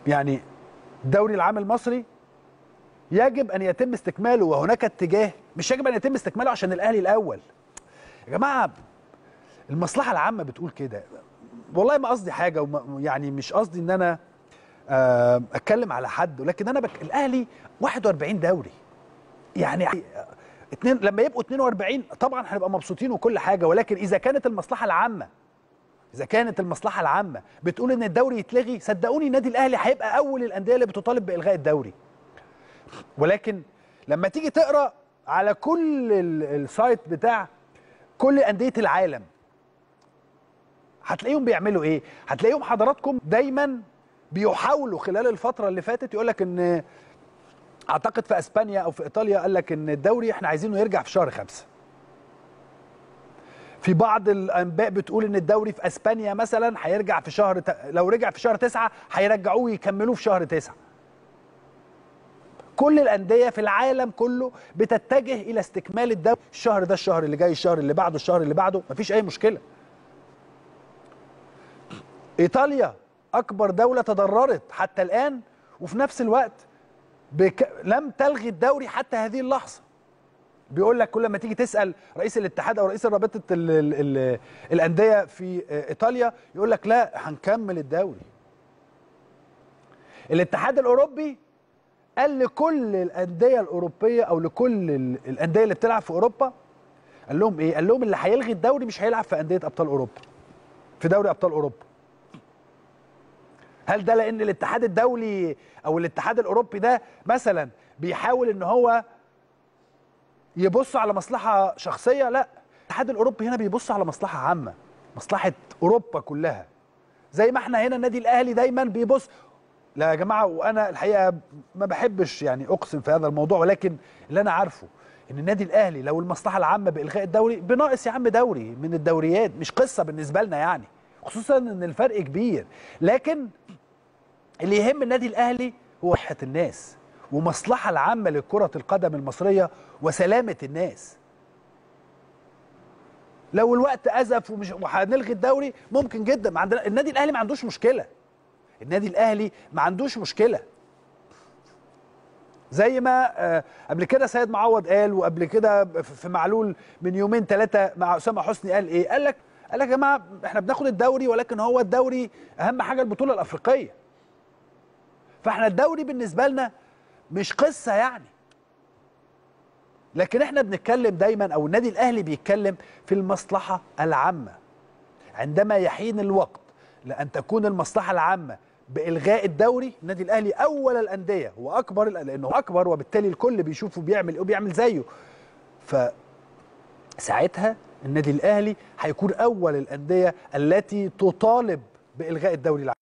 يعني الدوري العام المصري يجب ان يتم استكماله، وهناك اتجاه. مش يجب ان يتم استكماله عشان الاهلي الاول يا جماعه، المصلحه العامه بتقول كده. والله ما قصدي حاجه، يعني مش قصدي ان انا اتكلم على حد، ولكن انا الاهلي 41 دوري، يعني لما يبقوا 42 طبعا هنبقى مبسوطين وكل حاجه، ولكن اذا كانت المصلحه العامه بتقول ان الدوري يتلغي، صدقوني النادي الاهلي هيبقى اول الانديه اللي بتطالب بالغاء الدوري. ولكن لما تيجي تقرا على كل السايت بتاع كل انديه العالم هتلاقيهم بيعملوا ايه؟ هتلاقيهم حضراتكم دايما بيحاولوا خلال الفتره اللي فاتت، يقول لك ان اعتقد في اسبانيا او في ايطاليا قال لك ان الدوري احنا عايزينه يرجع في شهر 5. في بعض الانباء بتقول ان الدوري في اسبانيا مثلا هيرجع في شهر لو رجع في شهر 9 هيرجعوه يكملوه في شهر 9. كل الانديه في العالم كله بتتجه الى استكمال الدوري، الشهر ده، الشهر اللي جاي، الشهر اللي بعده، الشهر اللي بعده، مفيش اي مشكله. ايطاليا اكبر دوله تضررت حتى الان، وفي نفس الوقت لم تلغي الدوري حتى هذه اللحظه. بيقول لك كل ما تيجي تسال رئيس الاتحاد او رئيس رابطه الانديه في ايطاليا يقول لك لا هنكمل الدوري. الاتحاد الاوروبي قال لكل الانديه الاوروبيه او لكل الانديه اللي بتلعب في اوروبا، قال لهم ايه؟ قال لهم اللي هيلغي الدوري مش هيلعب في انديه ابطال اوروبا، في دوري ابطال اوروبا. هل ده لان الاتحاد الدولي او الاتحاد الاوروبي ده مثلا بيحاول ان هو يبص على مصلحه شخصيه؟ لا، الاتحاد الاوروبي هنا بيبص على مصلحه عامه، مصلحه اوروبا كلها. زي ما احنا هنا النادي الاهلي دايما بيبص. لا يا جماعه، وانا الحقيقه ما بحبش يعني اقسم في هذا الموضوع، ولكن اللي انا عارفه ان النادي الاهلي لو المصلحه العامه بالغاء الدوري، بناقص يا عم دوري من الدوريات، مش قصه بالنسبه لنا يعني، خصوصا ان الفرق كبير. لكن اللي يهم النادي الاهلي هو صحه الناس ومصلحه العامه لكره القدم المصريه وسلامه الناس. لو الوقت ازف وهنلغي الدوري ممكن جدا، عندنا النادي الاهلي ما عندوش مشكله، النادي الاهلي ما عندوش مشكله. زي ما قبل كده سيد معوض قال، وقبل كده في معلول من يومين ثلاثه مع اسامه حسني قال ايه؟ قال لك يا جماعه احنا بناخد الدوري، ولكن هو الدوري اهم حاجه البطوله الافريقيه. فاحنا الدوري بالنسبه لنا مش قصه يعني. لكن احنا بنتكلم دايما، او النادي الاهلي بيتكلم في المصلحه العامه. عندما يحين الوقت لان تكون المصلحه العامه بالغاء الدوري، النادي الاهلي اول الانديه واكبر، لانه اكبر وبالتالي الكل بيشوفه بيعمل ايه وبيعمل زيه. فساعتها النادي الاهلي هيكون اول الانديه التي تطالب بالغاء الدوري العام.